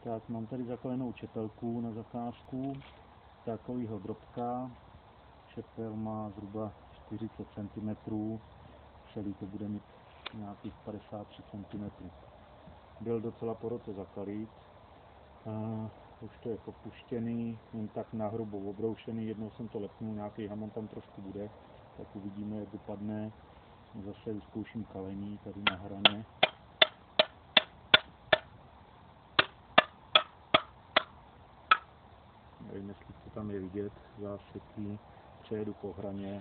Tak mám tady zakalenou čepelku na zakázku, takovýho drobka. Čepel má zhruba 40 cm, celý to bude mít nějakých 53 cm. Byl docela po roce zakalit, už to je popuštěný, jen tak na hrubo obroušený, jednou jsem to lepnul, nějaký hamon tam trošku bude, tak uvidíme, jak dopadne. Zase vyzkouším kalení tady na hraně. Nevím, jestli to tam je vidět, zásvětlí, přejedu po hraně.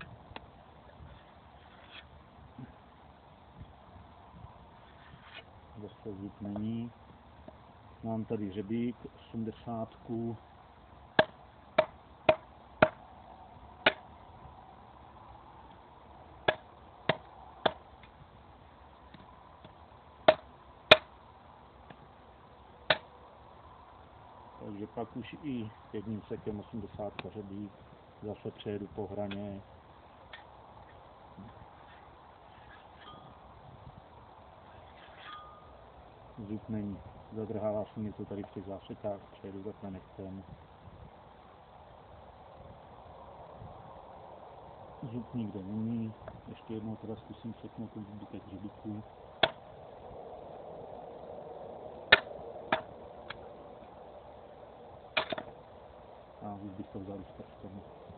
Zase zvuk není. Mám tady řebík 80. Takže pak už i jedním sekem 80 řebík. Zase přejedu po hraně. Zvuk není. Zadrhává se mi to tady v těch zásekách, přejedu takhle nechcem. Zvuk nikde není. Ještě jednou teda zkusím seknout ten zbytek řebíku. A už bych to vzal s prstem.